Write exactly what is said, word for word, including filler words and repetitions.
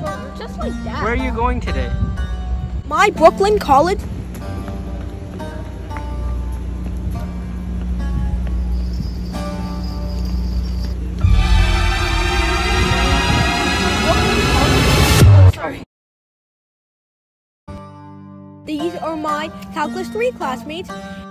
You're just like Dad. Where are you going today? My Brooklyn College. Sorry. These are my Calculus three classmates.